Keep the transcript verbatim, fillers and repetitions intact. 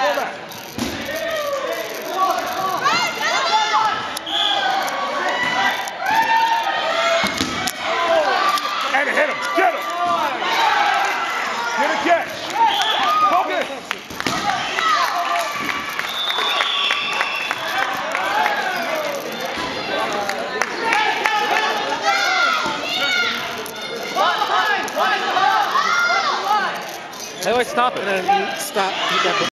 back. And hit him. Get him. Get a catch. Focus. How do I stop it? And then you stop. You got the